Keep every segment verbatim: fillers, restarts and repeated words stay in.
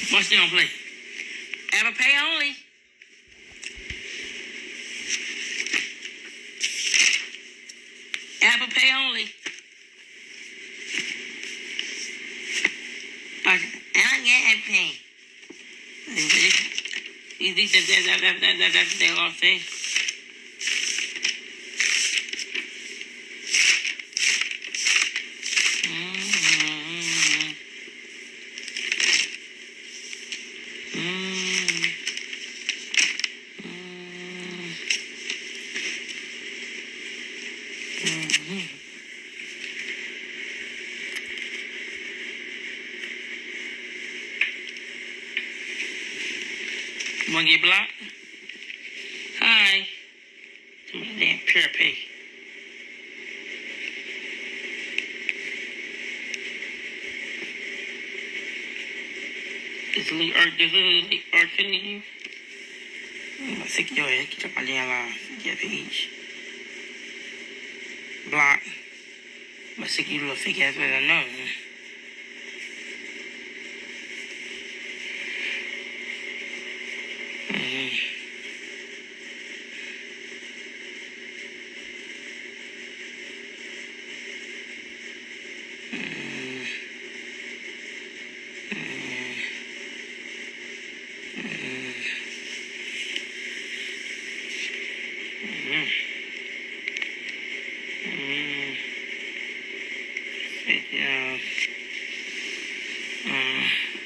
What's she gonna play? Apple Pay only. Apple Pay only. I don't get Apple Pay. You think that that that that that that's what they're gonna say? Wanna get blocked? Hi. Some damn pure pay. This little earth, this little earth in you. I'm gonna sick your head. Get up my damn line. Get page. Block. I'm gonna sick you little fake ass with a nose. Yeah. Mm.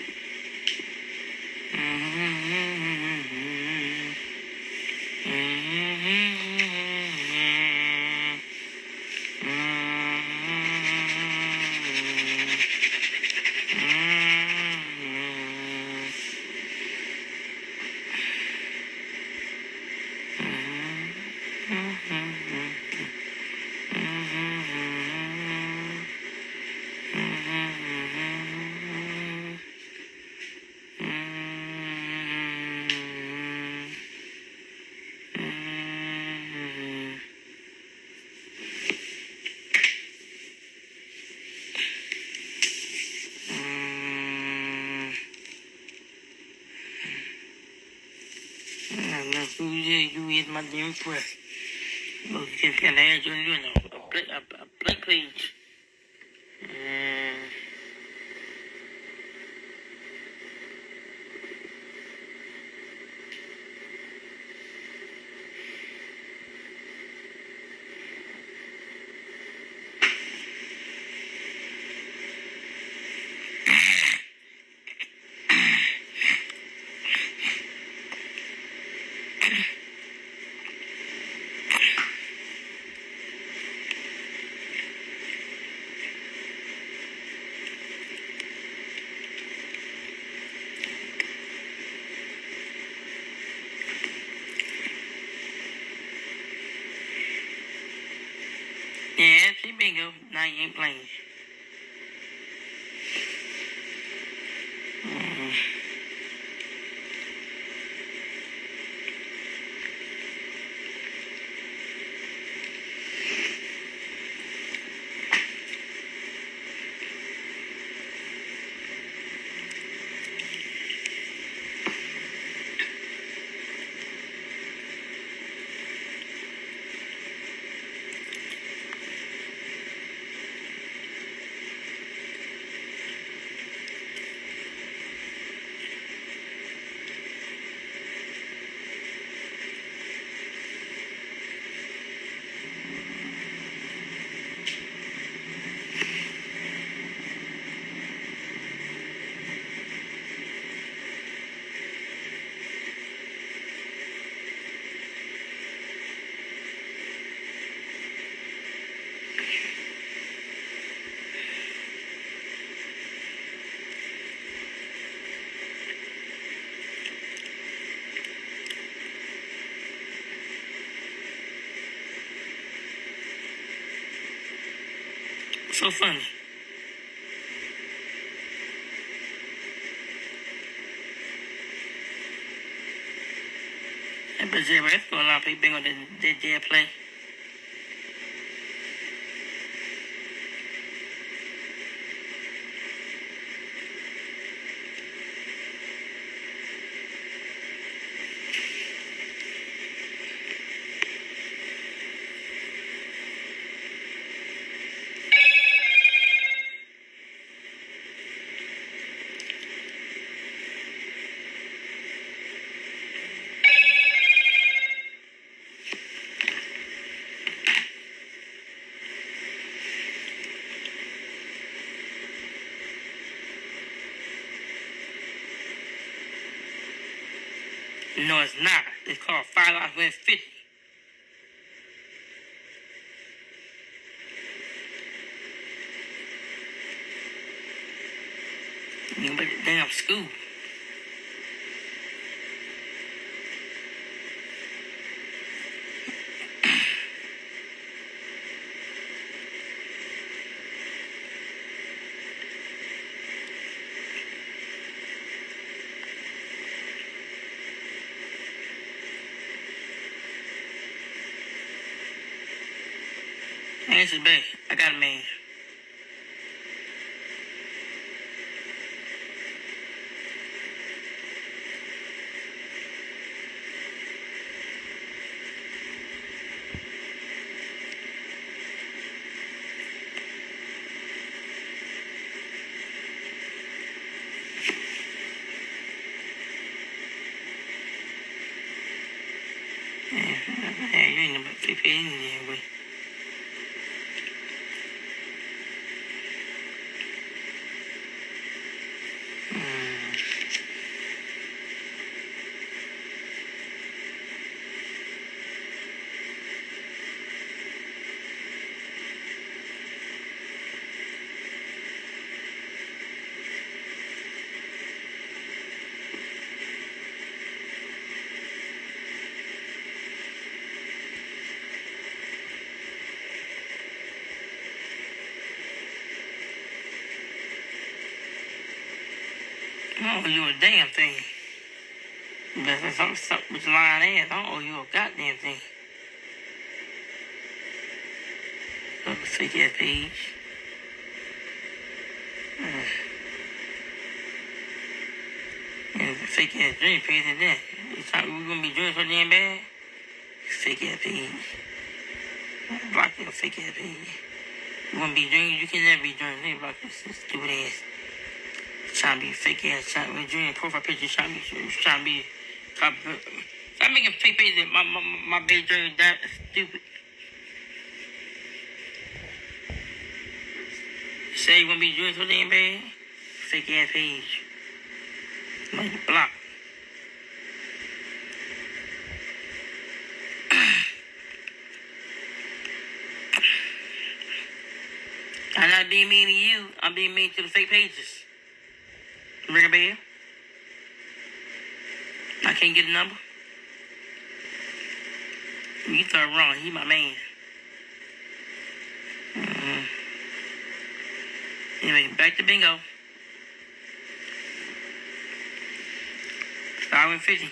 You eat my damn breath. Look, just can add you, you know, a blank, a, a blank page. Mm. Yeah, see bingo. Now you ain't playing. Mm-hmm. So funny. That bitch there, that's for a lot of people bingo that that dare play. No, it's not. It's called five dollars win fifty. You can put the damn school. Answer back. I got a man. Yeah, you ain't gonna flip it in there, boy. I don't owe you a damn thing. That's something, something with your lying ass. I don't owe you a goddamn thing. Look, fake ass page. Uh, and the fake ass dream page is that. It's time we're gonna be doing so damn bad. Fake ass page. Block your fake ass page. You wanna be drinking, you can never be drinking. They block your stupid ass. Trying to be fake ass, trying to be doing profile pictures, trying to be, trying to be, stop making fake pages. My my my baby dream that stupid. Say you gonna be doing so damn bad, fake ass page. Like block. I'm not being mean to you. I'm being mean to the fake pages. Ring a bell. I can't get a number. You thought wrong. He my man. Mm-hmm. Anyway, back to bingo. Five and fifty.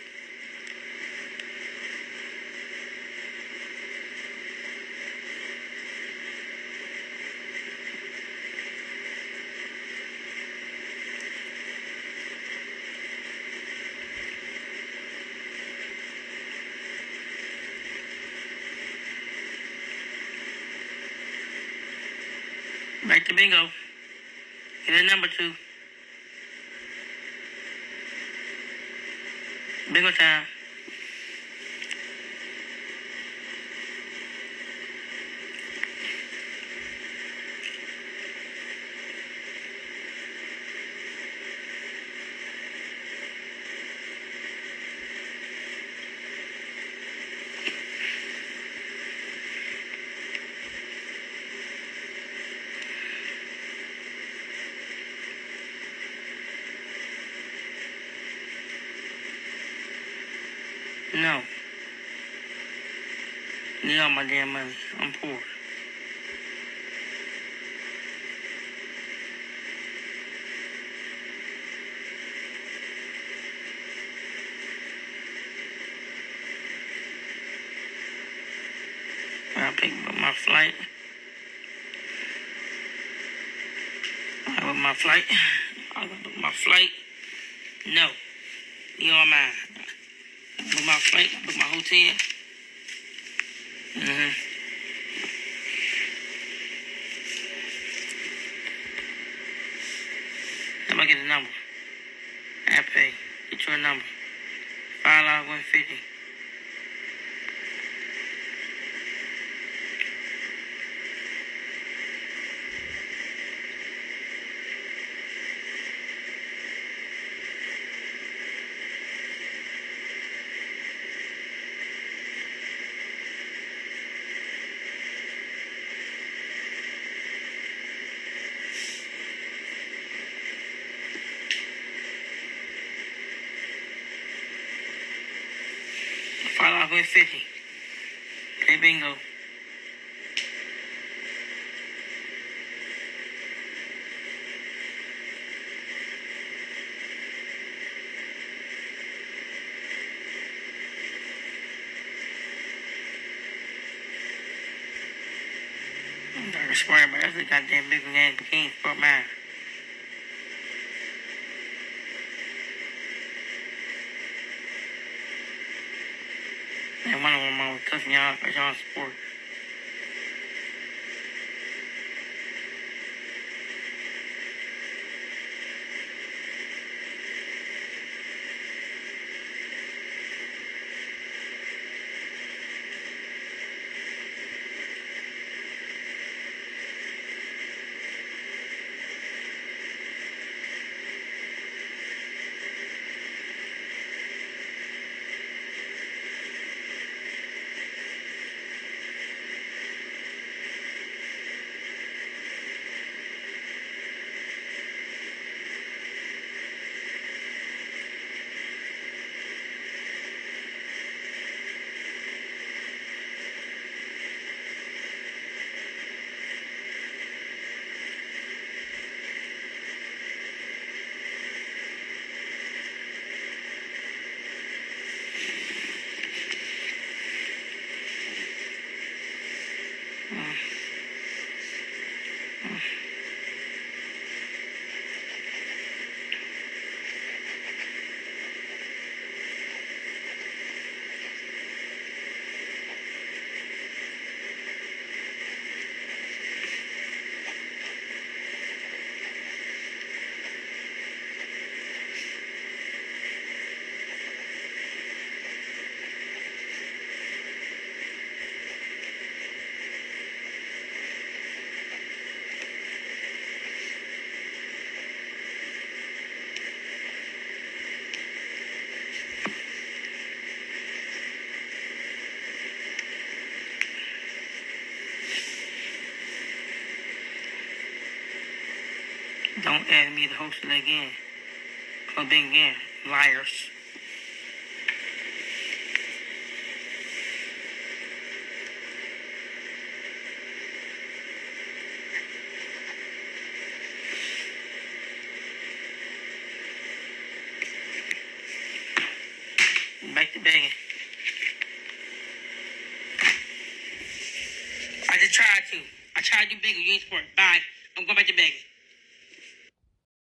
Back to bingo. Get a number two. Bingo time. No. Need all my damn money. I'm poor. I'll pick up my flight. I book my flight. I'll book my flight. No. You all mine. Book my flight, book my hotel. Mm-hmm. How about I get a number? I pay. Get you a number. Five dollars, one fifty. Fall off with fifty. Okay, bingo. I'm not swear, but that's a goddamn big game. Can't sport mine. And one of them was cussing y'all because y'all sport. Don't add me to host it again. Club again. Liars. Back to begging. I just tried to. I tried to do bigger. You ain't sport. Bye. I'm going back to begging.